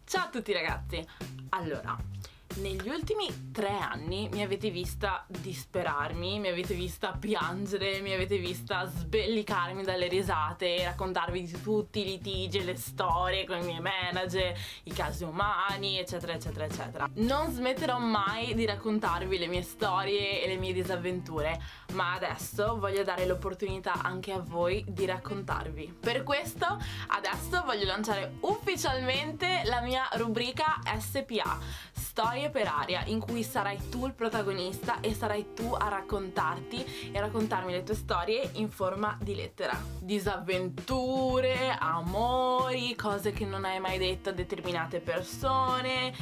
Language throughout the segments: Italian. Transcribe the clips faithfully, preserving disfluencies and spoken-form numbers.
Ciao a tutti ragazzi! Allora, negli ultimi tre anni mi avete vista disperarmi, mi avete vista piangere, mi avete vista sbellicarmi dalle risate, raccontarvi di tutti i litigi, le storie con i miei manager, i casi umani, eccetera eccetera eccetera. Non smetterò mai di raccontarvi le mie storie e le mie disavventure, ma adesso voglio dare l'opportunità anche a voi di raccontarvi. Per questo adesso voglio lanciare ufficialmente la mia rubrica S P A, Storie per Aria, in cui sarai tu il protagonista e sarai tu a raccontarti e a raccontarmi le tue storie in forma di lettera. Disavventure, amori, cose che non hai mai detto a determinate persone,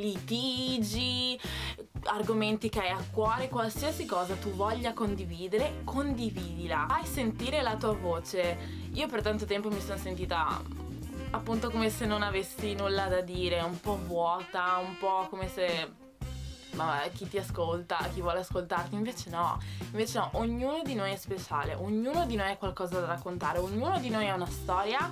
litigi, argomenti che hai a cuore, qualsiasi cosa tu voglia condividere, condividila. Fai sentire la tua voce. Io per tanto tempo mi sono sentita appunto come se non avessi nulla da dire, un po' vuota, un po' come se vabbè, chi ti ascolta, chi vuole ascoltarti, invece no, invece no, ognuno di noi è speciale, ognuno di noi ha qualcosa da raccontare, ognuno di noi ha una storia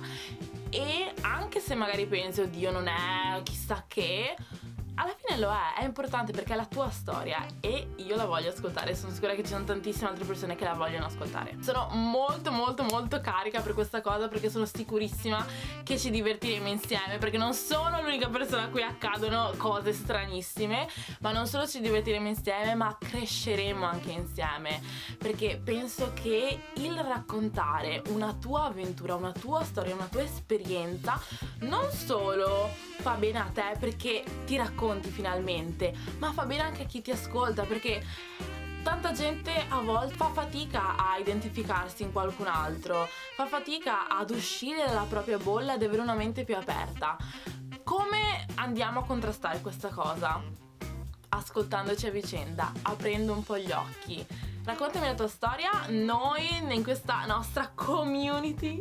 e anche se magari pensi oddio non è chissà che, alla fine lo è, è importante perché è la tua storia e io la voglio ascoltare, sono sicura che ci sono tantissime altre persone che la vogliono ascoltare. Sono molto molto molto carica per questa cosa perché sono sicurissima che ci divertiremo insieme, perché non sono l'unica persona a cui accadono cose stranissime, ma non solo ci divertiremo insieme ma cresceremo anche insieme, perché penso che il raccontare una tua avventura, una tua storia, una tua esperienza non solo fa bene a te perché ti racconti finalmente, ma fa bene anche a chi ti ascolta, perché tanta gente a volte fa fatica a identificarsi in qualcun altro, fa fatica ad uscire dalla propria bolla, ad avere una mente più aperta. Come andiamo a contrastare questa cosa? Ascoltandoci a vicenda, aprendo un po' gli occhi. Raccontami la tua storia, noi in questa nostra community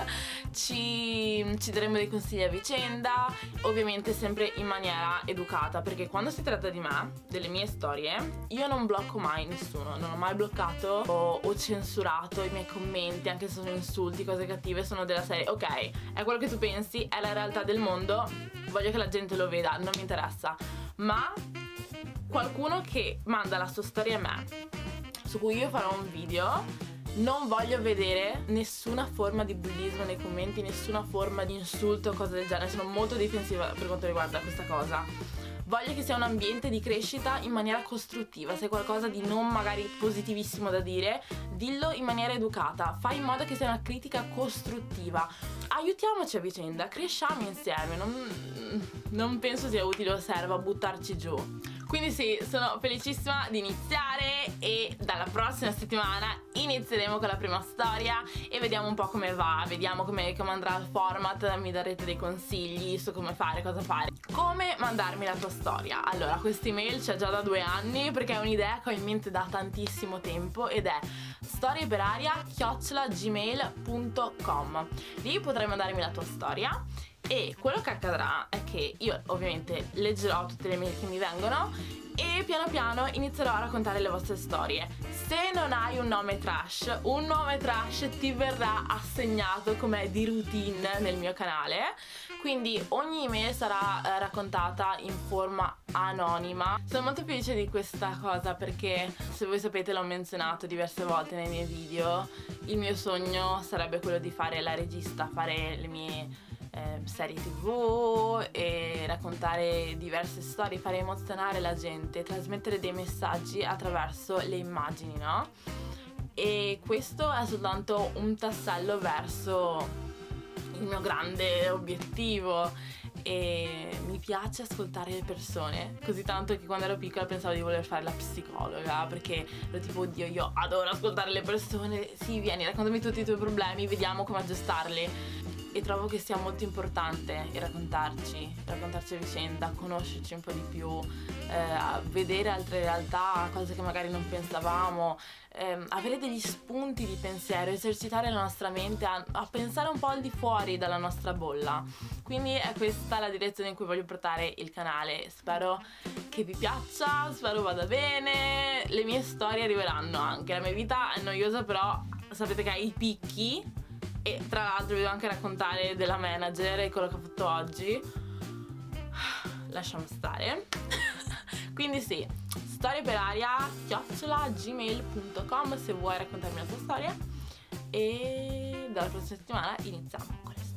ci, ci daremo dei consigli a vicenda, ovviamente sempre in maniera educata, perché quando si tratta di me, delle mie storie, io non blocco mai nessuno, non ho mai bloccato o, o censurato i miei commenti, anche se sono insulti, cose cattive, sono della serie, ok, è quello che tu pensi, è la realtà del mondo, voglio che la gente lo veda, non mi interessa, ma qualcuno che manda la sua storia a me, su cui io farò un video, non voglio vedere nessuna forma di bullismo nei commenti, nessuna forma di insulto o cose del genere, sono molto difensiva per quanto riguarda questa cosa. Voglio che sia un ambiente di crescita in maniera costruttiva, se hai qualcosa di non magari positivissimo da dire, dillo in maniera educata, fai in modo che sia una critica costruttiva, aiutiamoci a vicenda, cresciamo insieme, non, non penso sia utile o serva buttarci giù. Quindi sì, sono felicissima di iniziare e dalla prossima settimana inizieremo con la prima storia e vediamo un po' come va, vediamo come, come andrà il format, mi darete dei consigli su come fare, cosa fare. Come mandarmi la tua storia? Allora, questa email c'è già da due anni perché è un'idea che ho in mente da tantissimo tempo ed è storieperaria chiocciola gmail punto com. Lì potrai mandarmi la tua storia e quello che accadrà è che io ovviamente leggerò tutte le mail che mi vengono e piano piano inizierò a raccontare le vostre storie. Se non hai un nome trash, un nome trash ti verrà assegnato come di routine nel mio canale, quindi ogni email sarà eh, raccontata in forma anonima. Sono molto felice di questa cosa perché, se voi sapete, l'ho menzionato diverse volte nei miei video, il mio sogno sarebbe quello di fare la regista, fare le mie Eh, serie tv e raccontare diverse storie, fare emozionare la gente, trasmettere dei messaggi attraverso le immagini, no? E questo è soltanto un tassello verso il mio grande obiettivo e mi piace ascoltare le persone, così tanto che quando ero piccola pensavo di voler fare la psicologa perché ero tipo oddio io adoro ascoltare le persone, sì vieni raccontami tutti i tuoi problemi, vediamo come aggiustarli. E trovo che sia molto importante raccontarci, raccontarci a vicenda, conoscerci un po' di più, eh, vedere altre realtà, cose che magari non pensavamo, eh, avere degli spunti di pensiero, esercitare la nostra mente a, a pensare un po' al di fuori dalla nostra bolla. Quindi è questa la direzione in cui voglio portare il canale, spero che vi piaccia, spero vada bene, le mie storie arriveranno anche, la mia vita è noiosa però sapete che ha i picchi. E tra l'altro vi devo anche raccontare della manager e quello che ho fatto oggi. lasciamo stare. Quindi sì, storie per aria chiocciola gmail punto com se vuoi raccontarmi la tua storia, e dalla prossima settimana iniziamo con le storie.